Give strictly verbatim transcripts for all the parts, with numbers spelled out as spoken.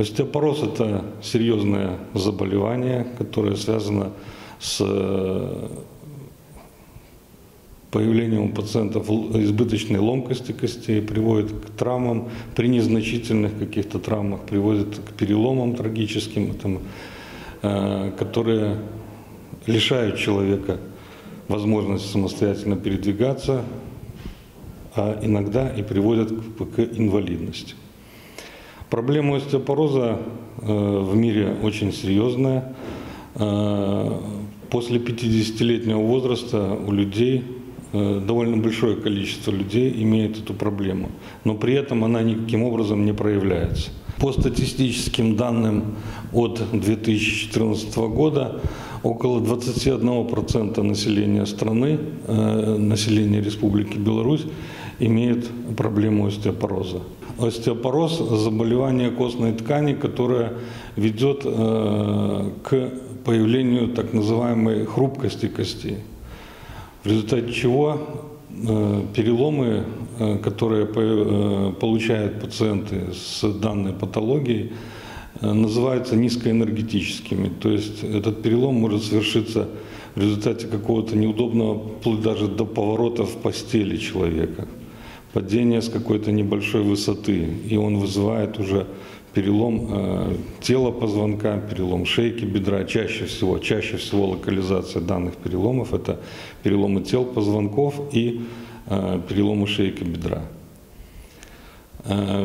Остеопороз – это серьезное заболевание, которое связано с появлением у пациентов избыточной ломкости костей, приводит к травмам, при незначительных каких-то травмах приводит к переломам трагическим, которые лишают человека возможности самостоятельно передвигаться, а иногда и приводят к инвалидности. Проблема остеопороза в мире очень серьезная. После пятидесятилетнего возраста у людей, довольно большое количество людей имеет эту проблему, но при этом она никаким образом не проявляется. По статистическим данным от две тысячи четырнадцатого года около двадцати одного процента населения страны, населения Республики Беларусь, имеет проблему остеопороза. Остеопороз – заболевание костной ткани, которое ведет к появлению так называемой хрупкости костей, в результате чего переломы, которые получают пациенты с данной патологией, называются низкоэнергетическими. То есть этот перелом может совершиться в результате какого-то неудобного, вплоть даже до поворота в постели человека, падения с какой-то небольшой высоты, и он вызывает уже перелом э, тела позвонка, перелом шейки бедра. Чаще всего, чаще всего локализация данных переломов – это переломы тел позвонков и э, переломы шейки бедра. Э,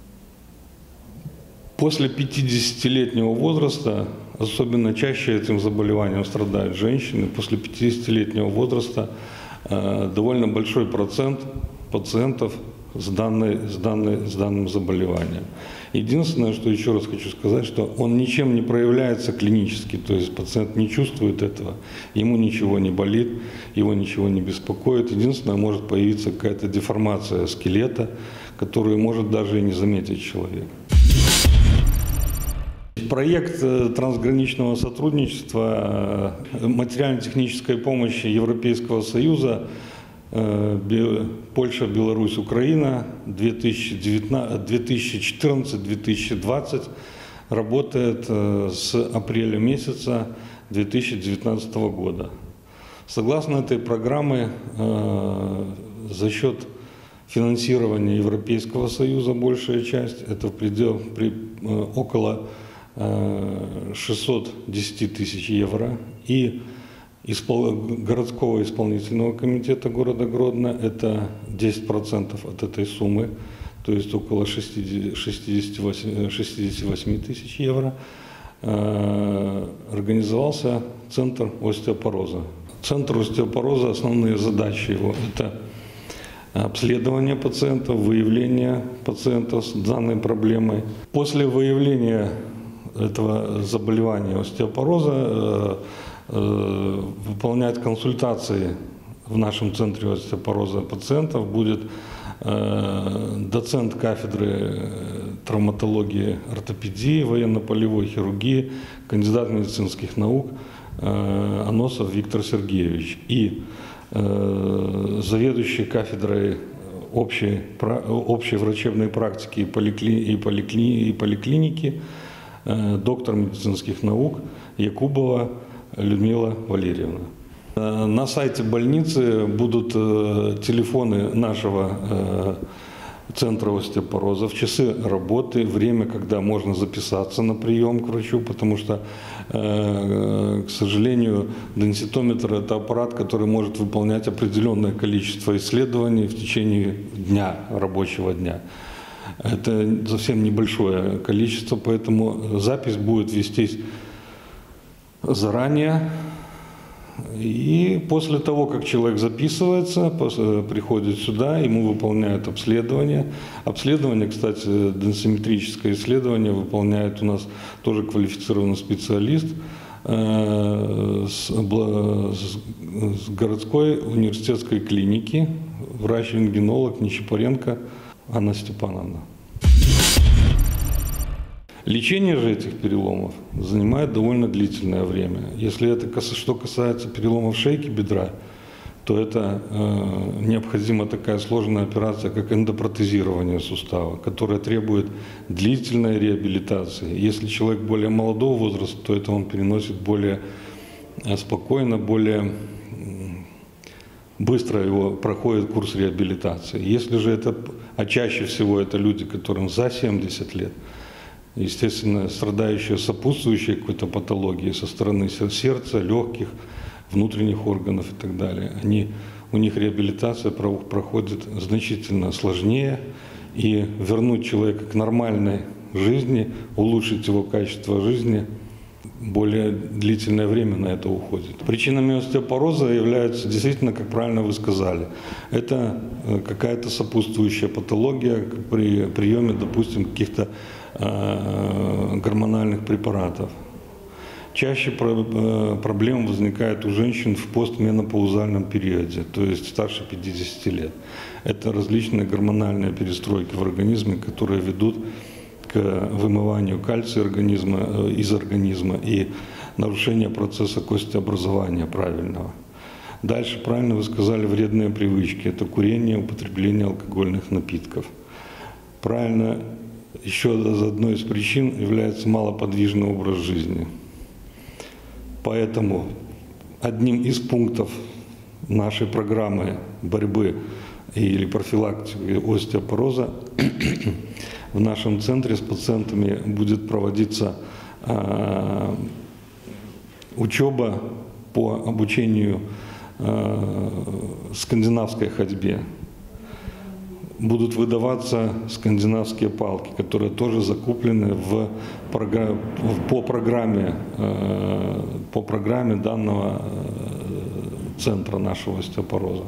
после пятидесятилетнего возраста, особенно чаще этим заболеванием страдают женщины, после пятидесятилетнего возраста э, довольно большой процент пациентов с, данной, с, данной, с данным заболеванием. Единственное, что еще раз хочу сказать, что он ничем не проявляется клинически, то есть пациент не чувствует этого, ему ничего не болит, его ничего не беспокоит. Единственное, может появиться какая-то деформация скелета, которую может даже и не заметить человек. Проект трансграничного сотрудничества, материально-технической помощи Европейского Союза Польша, Беларусь, Украина две тысячи четырнадцатый — две тысячи двадцатый работает с апреля месяца две тысячи девятнадцатого года. Согласно этой программе, за счет финансирования Европейского Союза большая часть, это в пределах при, около шестисот десяти тысяч евро, и городского исполнительного комитета города Гродно это десять процентов от этой суммы, то есть около шестидесяти восьми тысяч евро, организовался Центр остеопороза. Центр остеопороза, основные задачи его – это обследование пациентов, выявление пациентов с данной проблемой. После выявления этого заболевания остеопороза выполнять консультации в нашем центре остеопороза пациентов будет доцент кафедры травматологии, ортопедии, военно-полевой хирургии, кандидат медицинских наук Аносов Виктор Сергеевич и заведующий кафедрой общей, общей врачебной практики и, поликли, и, поликли, и поликлиники доктор медицинских наук Якубова Людмила Валерьевна. На сайте больницы будут телефоны нашего центра остеопороза, в часы работы, время, когда можно записаться на прием к врачу, потому что, к сожалению, денситометр – это аппарат, который может выполнять определенное количество исследований в течение дня, рабочего дня. Это совсем небольшое количество, поэтому запись будет вестись заранее, и после того, как человек записывается, приходит сюда, ему выполняют обследование. Обследование, кстати, денсиметрическое исследование выполняет у нас тоже квалифицированный специалист с городской университетской клиники, врач-рентгенолог Нечипоренко Анна Степановна. Лечение же этих переломов занимает довольно длительное время. Если это что касается переломов шейки бедра, то то это э, необходима такая сложная операция, как эндопротезирование сустава, которая требует длительной реабилитации. Если человек более молодого возраста, то это он переносит более спокойно, более быстро его проходит курс реабилитации. Если же это, а чаще всего это люди, которым за семьдесят лет, естественно, страдающие сопутствующей какой-то патологией со стороны сердца, легких, внутренних органов и так далее, они, у них реабилитация проходит значительно сложнее, и вернуть человека к нормальной жизни, улучшить его качество жизни, более длительное время на это уходит. Причинами остеопороза являются действительно, как правильно вы сказали, это какая-то сопутствующая патология при приеме, допустим, каких-то э, гормональных препаратов. Чаще проблемы возникают у женщин в постменопаузальном периоде, то есть старше пятидесяти лет. Это различные гормональные перестройки в организме, которые ведут к вымыванию кальция организма, из организма и нарушение процесса костеобразования правильного. Дальше, правильно вы сказали, вредные привычки. Это курение, употребление алкогольных напитков. Правильно, еще одной из причин является малоподвижный образ жизни. Поэтому одним из пунктов нашей программы борьбы или профилактики остеопороза в нашем центре с пациентами будет проводиться э, учеба по обучению э, скандинавской ходьбе. Будут выдаваться скандинавские палки, которые тоже закуплены в, по, программе, э, по программе данного центра нашего остеопороза.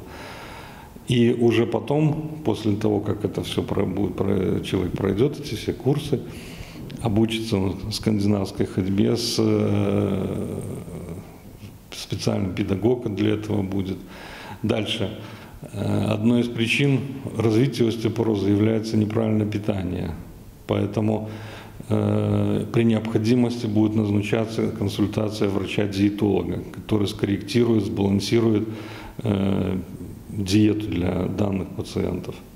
И уже потом, после того, как это все будет, человек пройдет эти все курсы, обучится скандинавской ходьбе, с специальным педагогом для этого будет. Дальше. Одной из причин развития остеопороза является неправильное питание. Поэтому э, при необходимости будет назначаться консультация врача-диетолога, который скорректирует, сбалансирует э, диету для данных пациентов.